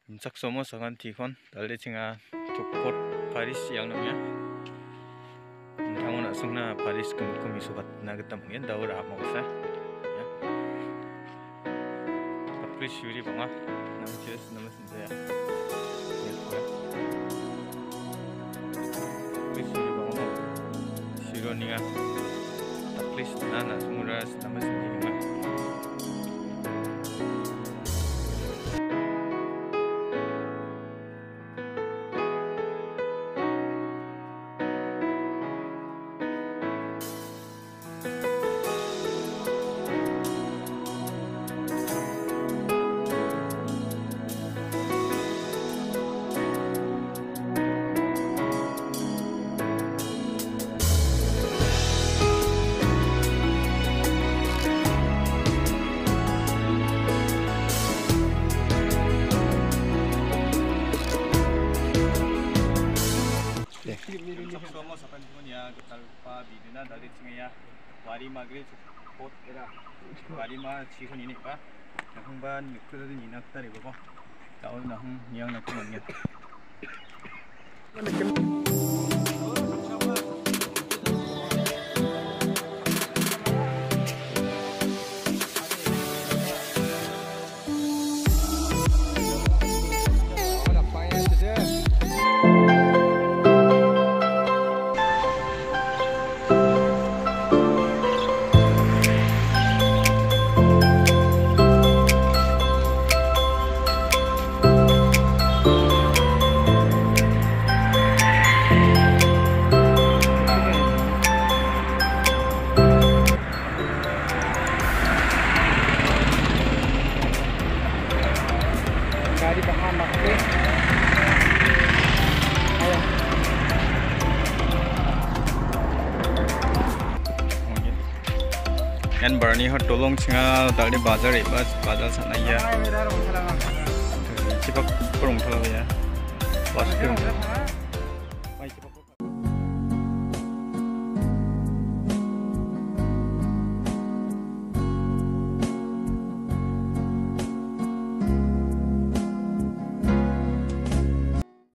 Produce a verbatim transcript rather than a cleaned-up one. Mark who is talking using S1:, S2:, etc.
S1: Insak somo sangan tikon dalde cinga cukot Paris yang namanya ntangon asungna Paris kum kumi sobat nagetam ngin daur apa usah ya Paris yuri banga nam cheers nama senja Paris yuri banga shiro ninga Paris nana sumuras nama senja Somo sapan punya ketalpa bidina dari cingaya wari magre pot era wari ma chihon ini pa nahung ban yukura di ninak tari bako tahu nahung yang nak mengnya Gari bahan makte ayo yan barni hot tolong singa dalde bazar e bas bazar sana ya cipak kurung thala ya bas kurung